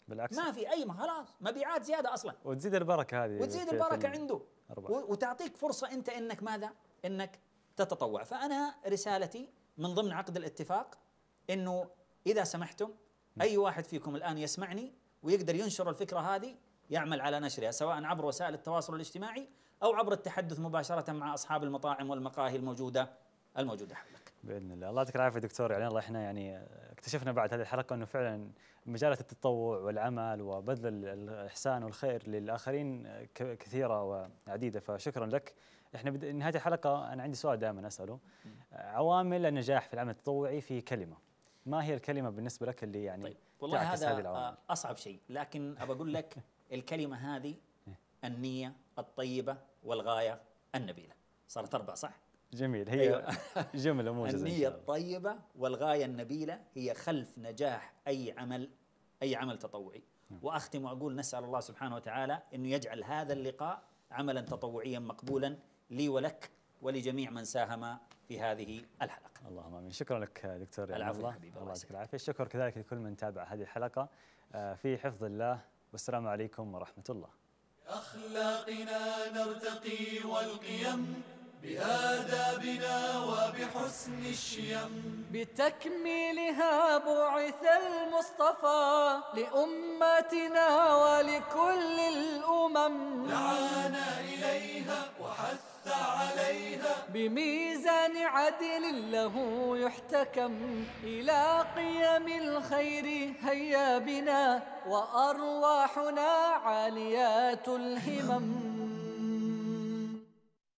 بالعكس، ما في أي خلاص مبيعات زيادة أصلا، وتزيد البركة هذه، وتزيد البركة عنده، أربعة. وتعطيك فرصة أنت إنك ماذا؟ إنك تتطوع. فأنا رسالتي من ضمن عقد الاتفاق إنه إذا سمحتم أي واحد فيكم الآن يسمعني ويقدر ينشر الفكرة هذه يعمل على نشرها، سواء عبر وسائل التواصل الاجتماعي أو عبر التحدث مباشرة مع أصحاب المطاعم والمقاهي الموجودة حولك. باذن الله. الله يعطيك العافيه دكتور. يعني الله احنا يعني اكتشفنا بعد هذه الحلقه انه فعلا مجالات التطوع والعمل وبذل الاحسان والخير للاخرين كثيره وعديده، فشكرا لك. احنا نهايه الحلقه انا عندي سؤال دائما اساله، عوامل النجاح في العمل التطوعي في كلمه، ما هي الكلمه بالنسبه لك اللي يعني طيب والله تعكس هذه هذا العوامل؟ أصعب شيء، لكن أبى أقول لك الكلمة هذه النية الطيبة والغاية النبيلة. صارت 4 صح؟ جميل، هي أيوة. جمله موجزه. النية الطيبة والغاية النبيلة هي خلف نجاح أي عمل تطوعي. وأختم وأقول نسأل الله سبحانه وتعالى أنه يجعل هذا اللقاء عملا تطوعيا مقبولا لي ولك ولجميع من ساهم في هذه الحلقة. اللهم امين. شكرا لك دكتور. العفو الله حبيبي، الله يعطيك العافيه. الشكر كذلك لكل من تابع هذه الحلقه. في حفظ الله، والسلام عليكم ورحمه الله. أخلاقنا نرتقي والقيم، بآدابنا وبحسن الشيم، بتكميلها بعث المصطفى لأمتنا ولكل الأمم، دعانا إليها وحث عليها، بميزان عدل له يحتكم، إلى قيم الخير هيا بنا وأرواحنا عاليات الهمم.